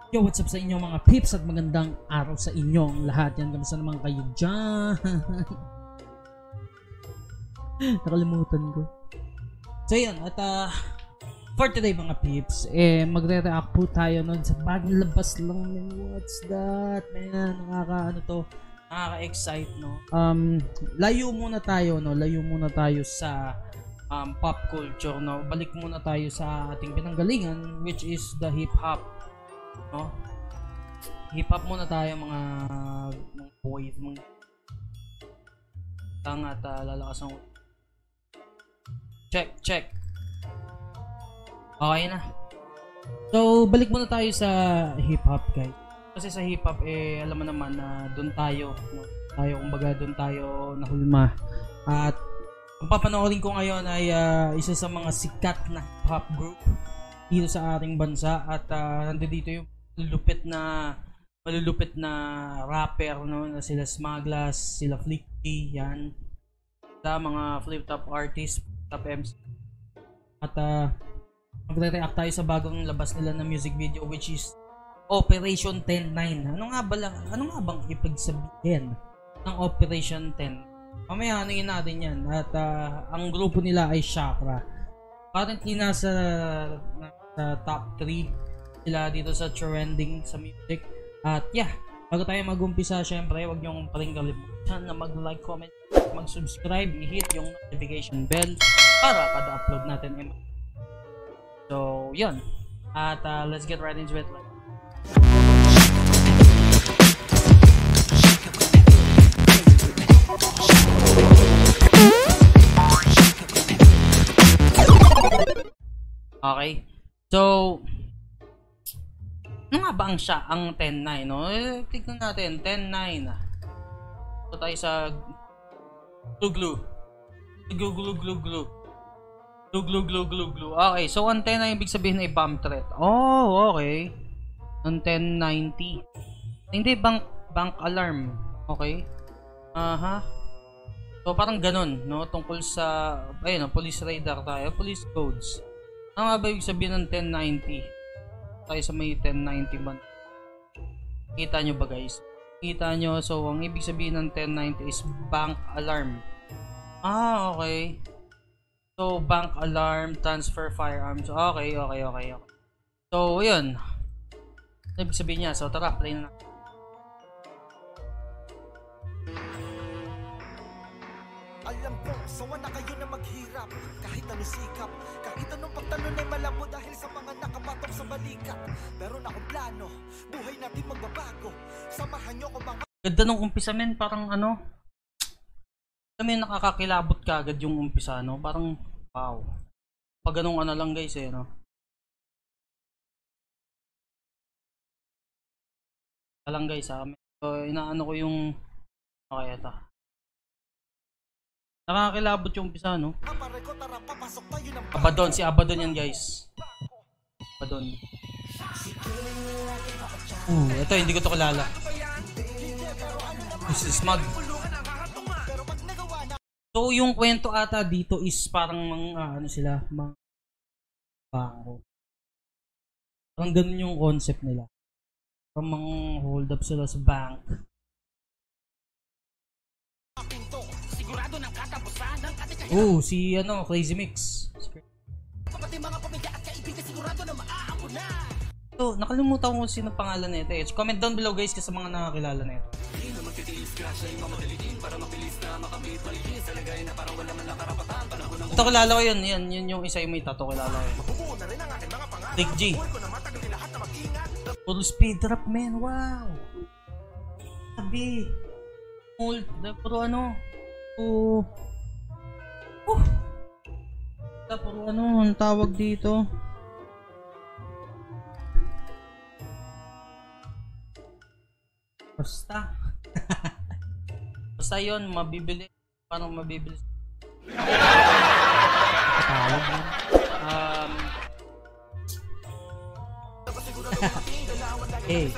Yo, what's up sa inyo mga peeps at magandang araw sa inyong lahat. Yan, kamusta naman kayo dyan? Nakalimutan ko. So yan, at for today mga peeps, magre-react po tayo nun sa bagong labas lang. What's that, man? Nakaka-excite, no? Layo muna tayo, no? Layo muna tayo sa pop culture, no? Balik muna tayo sa ating pinanggalingan, which is the hip-hop. No? Hip-hop muna tayo mga boys, mga tanga at lalakas ang check. Okay na. So, balik muna tayo sa hip-hop, guys. Kasi sa hip-hop, alam mo naman na doon tayo, no? Kumbaga doon tayo nahulma. At ang papanoorin ko ngayon ay isa sa mga sikat na hip-hop group dito sa ating bansa. At nandito yung malulupit na rapper, no? Na sila Smugglaz, sila Flicky, yan. Sa mga flip-top artists, top EMZ. At magre-react tayo sa bagong labas nila na music video, which is Operation 10-9. Ano nga bang ibig sabihin ng Operation 10? Mamaya hanungin natin yan. At ang grupo nila ay Shockra. Currently nasa top 3 sila dito sa trending sa music. At yeah, bago tayo mag-umpisa, syempre huwag nyo pa rin kalimutan na mag-like, comment, mag-subscribe, i-hit yung notification bell para kada upload natin. So yun, at let's get right into it. Okay, so ano nga ba ang 10-9, no? Tignan natin, 10-9. So tayo sa glue. Okay, so ang 10 ay ibig sabihin ay bomb threat. Oh, okay. Ang 1090. Hindi bank alarm. Okay. So parang ganun, no? Tungkol sa ayun, police radar tayo, police codes. Ano nga ba ibig sabihin ng 1090? Tayo sa may 1090 band. Kita nyo ba, guys? Kita nyo. So ang ibig sabihin ng 1090 is bank alarm. Okay. So bank alarm, transfer firearms. Okay. So yun, ibig sabihin niya. So tara, play na. Alam ko, sawa na kayo na maghirap. Kahit anong sikap, kahit anong pagtanong ay malabo dahil sa mga nakapatok sa balikat. Meron akong plano, buhay natin magbabago. Samahan nyo ko mga... Ganda nung umpisa, men. Parang ano, kami nakakakilabot ka agad yung umpisa, no? Parang wow. Pag ganun ano lang, guys, no? Talang, guys, ha? So, inaano ko yung okay, ito. Nakakilabot yung umpisa, no? Abbadon, si Abbadon yan, guys. Abbadon. Ito, hindi ko to kilala. Smug. So, yung kwento ata dito is parang mga, ano sila, mga bangko. Parang ganun yung concept nila. Parang mga hold up sila sa bank. Oh, si ano, Crazy Mix. So, nakalimutan ko sino pangalan nito eh. Comment down below, guys, kasi sa mga nakakilala nito. Ito kilala ko yun. Yun yung isa yung may tattoo, kilala ko yun. Big G. Full speed rap, man. Wow. Sabi. Puro ano. Puro ano ang tawag dito. Basta yun, mabibili. Parang mabibili. Hey.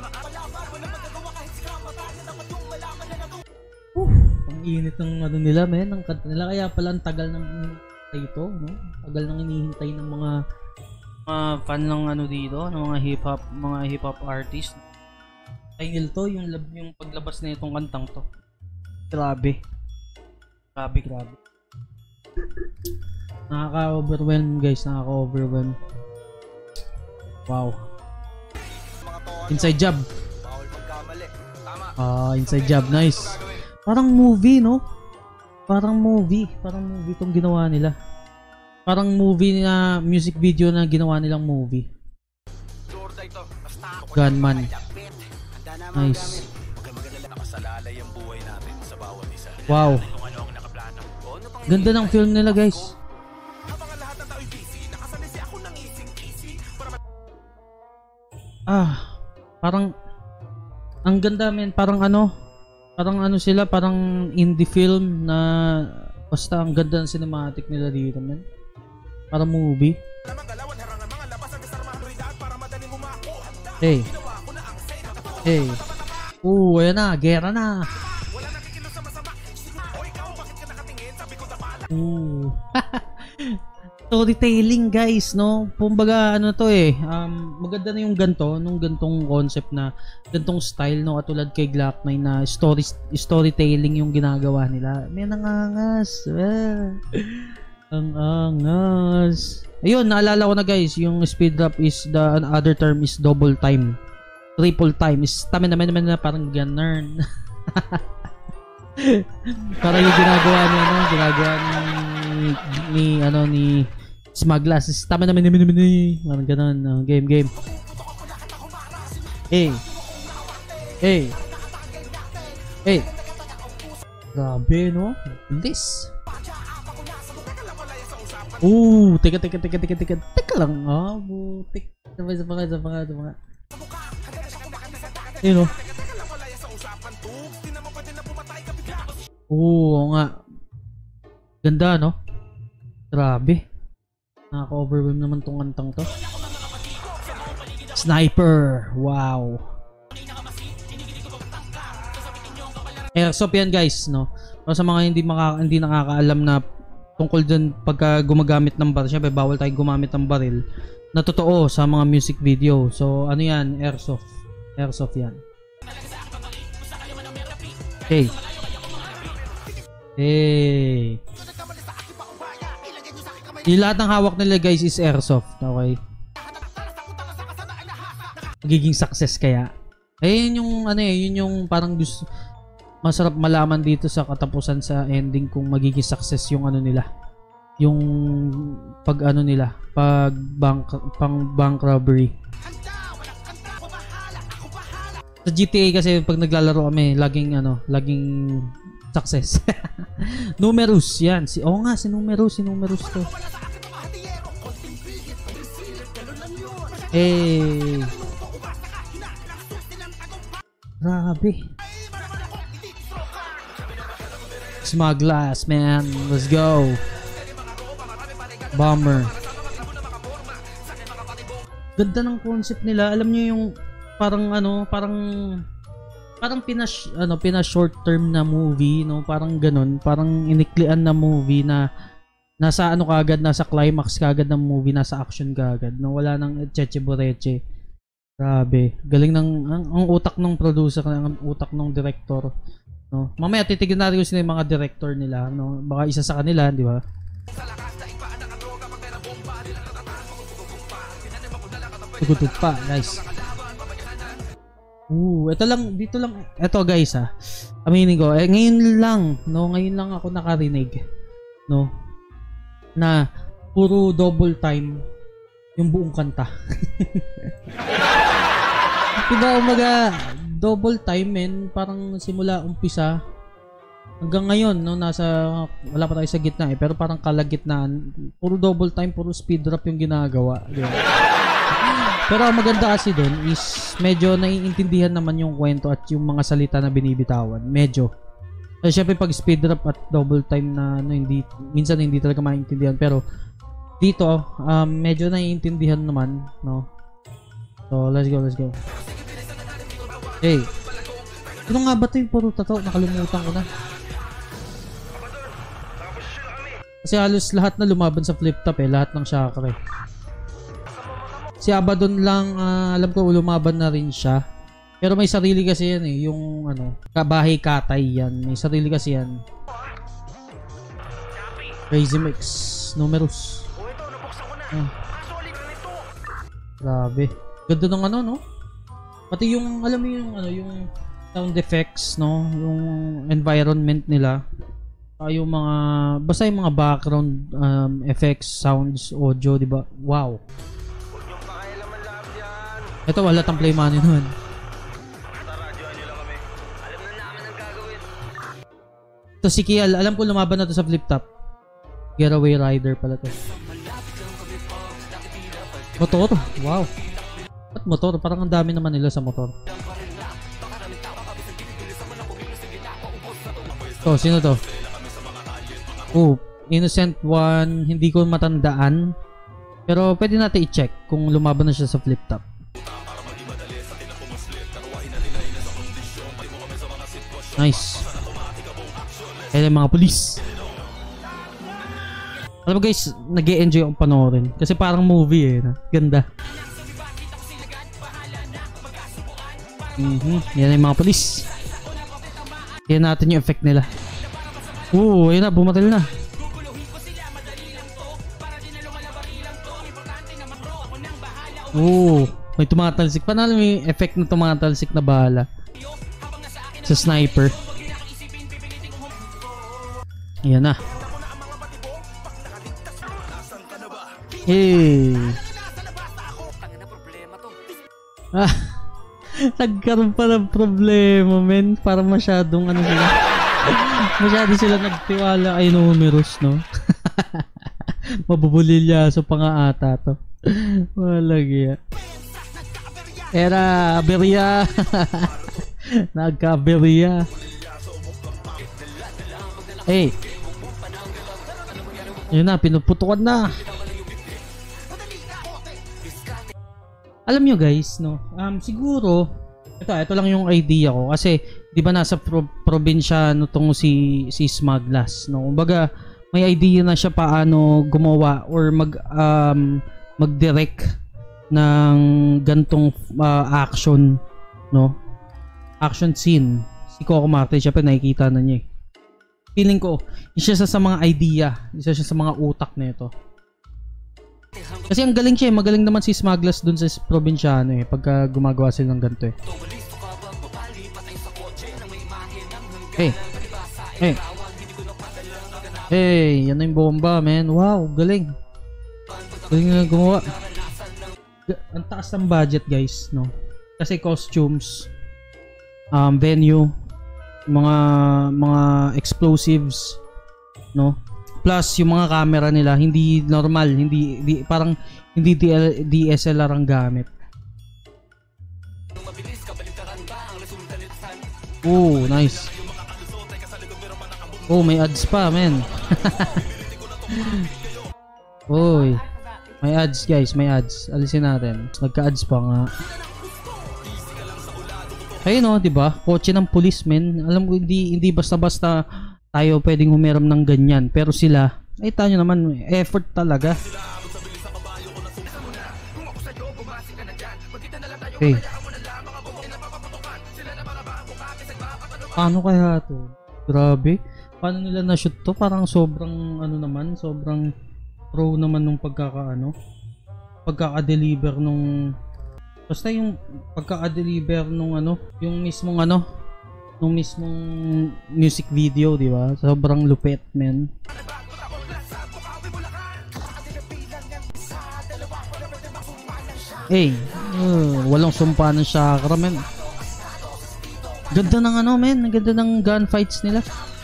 Ang init ng ano nila, men, ng kanta nila. Kaya pala ang tagal ng ito, no? Tagal nang hinihintay ng mga Mga fan ng ano dito, ng mga hip hop artist. Style to, yung paglabas na itong kantang to. Grabe. Grabe. Nakaka-overwhelm guys, nakaka-overwhelm. Wow. Inside job. Inside job, nice. Parang movie, no? Parang movie tong ginawa nila. Parang movie na music video na ginawa nilang movie. Gunman. Nice. Wow. Ganda ng film nila guys. Parang ang ganda men, parang ano sila, parang indie film na basta ang ganda ng cinematic nila dito men. Parang movie. Hey. Ayan na, gera na. Storytelling guys, no? Kumbaga ano to maganda na yung nung gantong concept na gantong style, no? Katulad kay Glock 9 na storytelling yung ginagawa nila. May nangangas. Ang angas. Ayun, naalala ko na guys, yung speed drop is the other term is double time. Triple time is tama naman na parang ganun. Parang yung ginagawa ni Smugglaz. Tama naman parang ganun. Game. Hey. Grabe, no? This. Teka lang. Butik. Sabay. Ayun, no? Nga. Ganda, no? Grabe. Nakaka-overwhelm naman tong kantang to. Sniper. Wow. Airsoft yan guys, no? So, sa mga hindi nakakaalam na tungkol dun pagka gumagamit ng baril, syempre bawal tayong gumamit ng baril na totoo sa mga music video. So ano yan? Airsoft yan. Hey. Yung lahat ng hawak nila guys is airsoft. Okay. Magiging success kaya. Yun yung parang masarap malaman dito sa katapusan sa ending kung magiging success yung nila. Yung pag bank robbery. Sa GTA kasi pag naglalaro kami, laging success. Numerous yan. Si Numerous to. Grabe. Smugglaz, man. Let's go. Bomber. Ganda ng concept nila. Alam niyo yung parang pina short term na movie, no? Parang ganun, parang iniklian na movie na nasa kagad, nasa climax kagad ng movie, nasa action kagad, no? Wala nang etcheche boreche. Grabe, galing ang utak ng producer, ang utak ng director, no? Mamaya titignan natin kung sino yung mga director nila, no? Baka isa sa kanila, di ba? Tugutug pa, guys. Ito guys aminin ko, ngayon lang ako nakarinig, no, na puro double time yung buong kanta. Diba, umaga double time men, parang simula umpisa hanggang ngayon, no, wala pa tayo sa gitna pero parang kalagitnaan, puro double time, puro speed drop yung ginagawa, diba? Pero ang maganda kasi doon is medyo naiintindihan naman yung kwento at yung mga salita na binibitawan. Medyo. So, syempre pag speed drop at double time na minsan hindi talaga maintindihan. Pero dito, medyo naiintindihan naman, no? So, let's go. Hey. Ano nga ba ito yung puro tato? Nakalimutan ko na. Kasi halos lahat na lumaban sa flip top lahat ng Shockra Si Abbadon lang, alam ko lumaban na rin siya. Pero may sarili kasi yan eh, yung ano, kabahay katay yan. May sarili kasi yan. Crazy Mix, numerous. Grabe. Ganda ng ano, no? Pati yung, alam mo yung ano, yung sound effects, no? Yung environment nila. Yung mga, basta yung mga background effects, sounds, audio, di ba? Wow. Ito, wala tang play money nun. Ito si Kial, alam ko lumaban na to sa flip top. Getaway rider pala to. Motor, wow. At motor, parang ang dami naman nila sa motor. To, sino to? Oh, Innocent One, hindi ko matandaan. Pero pwede natin i-check kung lumaban na siya sa flip top. Nice. Ayan yung mga pulis. Alam mo guys, nag-e-enjoy akong panoorin. Kasi parang movie eh. Ganda. Yan yung mga pulis. Yan natin yung effect nila. Ayun na, bumatil na. May tumatalsik. Paano may effect na tumatalsik na bala sa sniper? Ayan na. Nagkaroon pa ng problema, men. Parang masyadong ano sila. Masyado sila nagtiwala kay numerous, no? Mabubulilyaso pa nga ata to. Walang Era aberya. Nagka-aberya. Yun na, pinuputukan na. Alam nyo guys, no? Siguro, ito lang yung idea ko. Kasi, di ba nasa probinsya no, tong si Smugglaz, no? Kumbaga, may idea na siya paano gumawa or mag-direct ng gantong action, no? Action scene. Si Coco Marte, syempre nakikita na niya eh. Feeling ko, isa siya sa mga idea, isa siya sa mga utak nito. Kasi ang galing siya eh, magaling naman si Smugglaz dun sa probinsyano eh, pagka gumagawa sila ng ganito eh. Yan na yung bomba, man. Wow, galing. Galing na gumawa. Ang taas ng budget guys, no? Kasi costumes, venue, mga explosives, no? Plus yung mga camera nila hindi normal, parang hindi DSLR ang gamit. Nice. May ads pa, men. May ads guys, may ads. Alisin natin. Nagka-ads pa nga. Ayun no, 'di ba? Kotse ng police, men. Alam ko hindi basta-basta tayo pwedeng humiram ng ganyan, pero sila, ay tayo naman, effort talaga. Paano kaya to? Grabe. Paano nila na-shoot to? Parang sobrang ano naman, sobrang pro naman nung pagkaka-deliver nung basta yung pagkaka-deliver nung yung mismong nung mismong music video, di ba? Sobrang lupit, men. Walang sumpa ng Shockra, men. Ganda ng men. Ganda ng gunfights nila.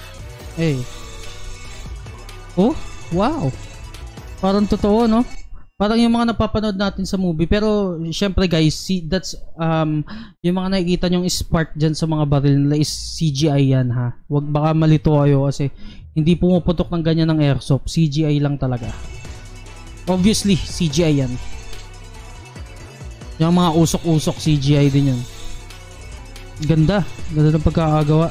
Wow. Parang totoo, no? Parang yung mga napapanood natin sa movie. Pero, syempre guys, that's, yung mga nakikita nyong spark dyan sa mga baril nila is CGI yan, ha? Wag baka malito kayo kasi hindi pumuputok ng ganyan ng airsoft. CGI lang talaga. Obviously, CGI yan. Yung mga usok-usok, CGI din yan. Ganda. Ganda ng pagkakagawa.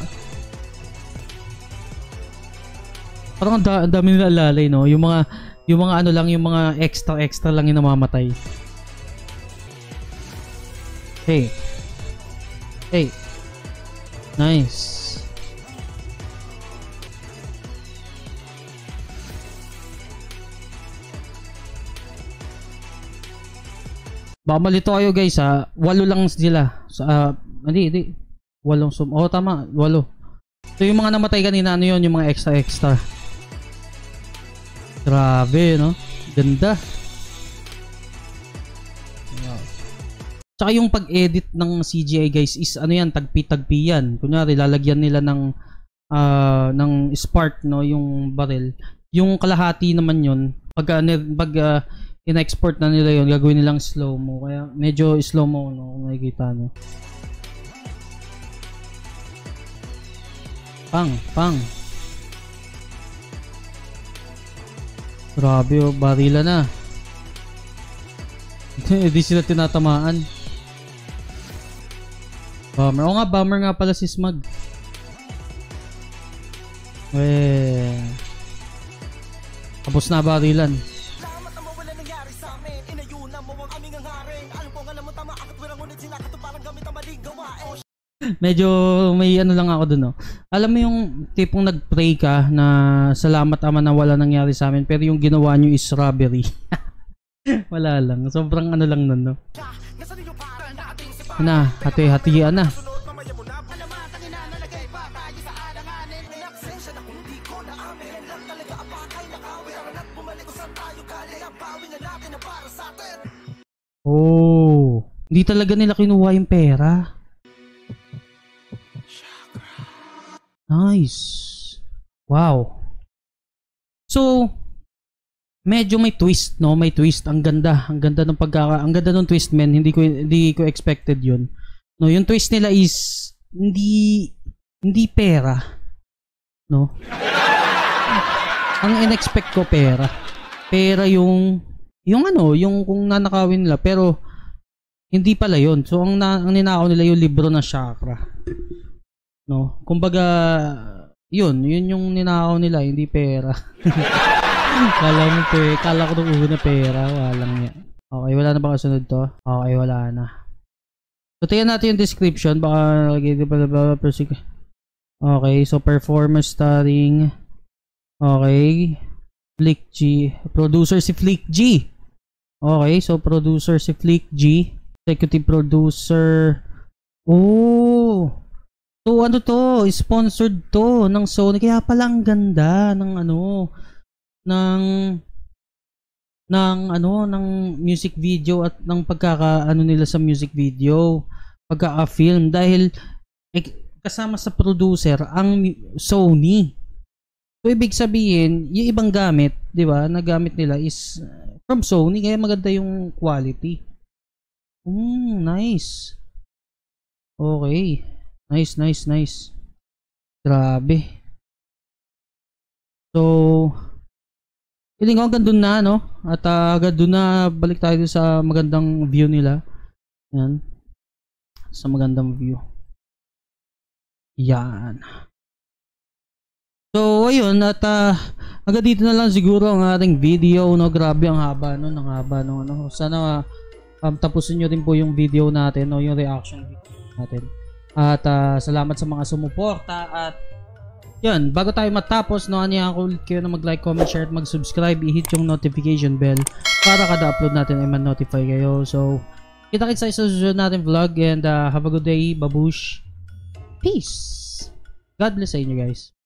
Parang ang dami nila alalay, no? Yung mga lang, yung mga extra lang yung namamatay. Hey. Hey. Nice. Baka malito kayo guys ha. 8 lang sila. Hindi. 8 oh tama. 8. So yung mga namatay kanina ano yun? Yung mga extra. Grabe no. Ganda. Tsaka yung pag-edit ng CGI guys is ano yan, tagpi-tagpi yan. Kunyari lalagyan nila ng spark no, yung barrel. Yung kalahati naman yun, pag in-export na nila yun, gagawin nilang slow-mo. Kaya medyo slow-mo no, kung nakikita no. Pang. Grabe oh, barila na. Hindi sila tinatamaan. Bummer. Oo nga, bummer nga pala si Smug. Tapos na barilan. Lamat ang mawala nangyari sa amin. Inayunan mo ang aming hangarin. Alam ko nga alam mo tama, akit wirang ngunit sinakato parang gamit ang maling gawain. Medyo may ano lang ako dun no. Alam mo yung tipong nag-pray ka na salamat ama na wala nangyari sa amin, pero yung ginawa nyo is robbery. Wala lang. Sobrang ano lang nun no. Na, hati-hatian na. Oh, hindi talaga nila kinuha yung pera. Nice. Wow. So, medyo may twist, no? May twist. Ang ganda ng ang ganda ng twist, men. Hindi ko expected 'yun. No, yung twist nila is hindi pera, no? Ang in-expect ko pera. Pera yung kung nanakawin nila, pero hindi pala 'yun. So ang ninakaw nila yung libro ng Shockra. No? Kumbaga, yun yung ninakaw nila, hindi pera. Kala ko nung una pera, walang yan. Okay, wala na ba kasunod to? Okay, wala na. So, tingnan natin yung description. Baka okay, so performance starring. Okay. Flick G. Producer si Flick G. Okay, so producer si Flick G. Executive producer. Oh! So ano to? Sponsored to ng Sony. Kaya pala ang ganda ng ng music video at ng pagkakaano nila sa music video, pagkaka-film, dahil kasama sa producer ang Sony. So ibig sabihin, yung ibang gamit, 'di ba, na gamit nila is from Sony, kaya maganda yung quality. Nice. Okay. Nice. Grabe. So, feeling ko hanggang dun na, no? At agad dun na, balik tayo sa magandang view nila. Yan. Sa magandang view. Yan. So, ayun. At agad dito na lang siguro ang ating video, no? Grabe ang haba, no? No? Sana tapusin nyo rin po yung video natin, no? Yung reaction video natin. At salamat sa mga sumuporta. At yun, bago tayo matapos, no, aniya ako ulit kayo na mag-like, comment, share at mag-subscribe. I-hit yung notification bell para kada upload natin ay man-notify kayo. So, kita-kits sa susunod natin vlog, and have a good day, babush. Peace. God bless sa inyo guys.